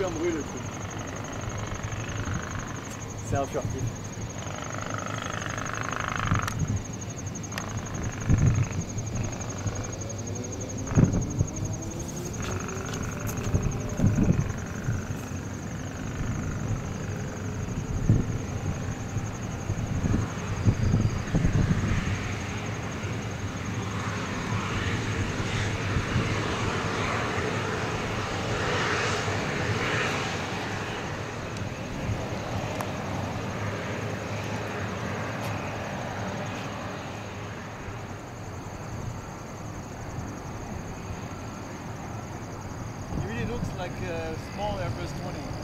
un bruit le truc. C'est un furtif. It really looks like a small Airbus 20.